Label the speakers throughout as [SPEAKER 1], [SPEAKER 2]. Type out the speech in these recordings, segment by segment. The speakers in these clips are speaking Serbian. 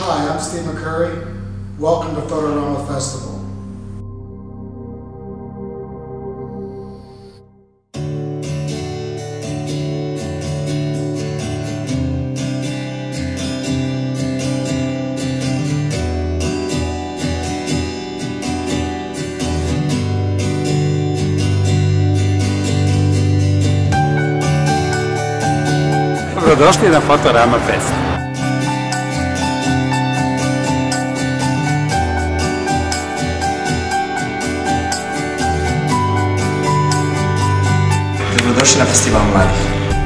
[SPEAKER 1] Hi, I'm Steve McCurry. Welcome to Photorama Festival.
[SPEAKER 2] Dobrodošli na Photorama Fest.
[SPEAKER 3] Dobrodošli na Festival mladih.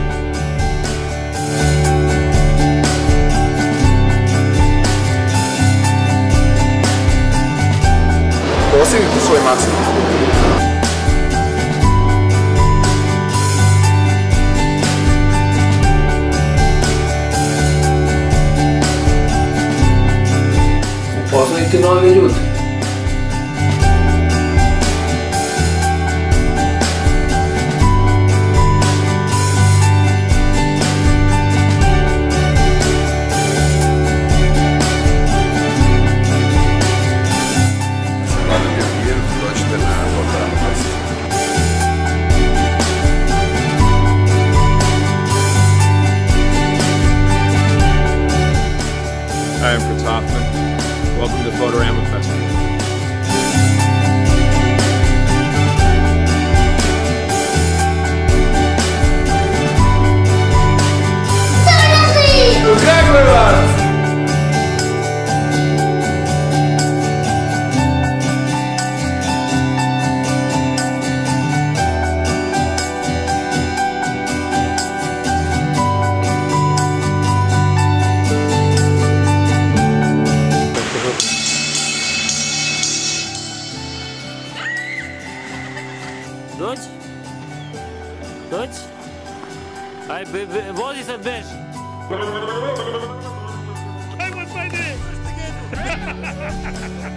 [SPEAKER 4] Postignite svoj maksimum.
[SPEAKER 5] Upoznajte nove ljude.
[SPEAKER 4] Dođite na Photorama Fest.
[SPEAKER 6] I am Prataphan. Welcome to Photorama Festival.
[SPEAKER 7] Dođi. Dođi. Aj, vozi se, beži. Ajmo, sajde.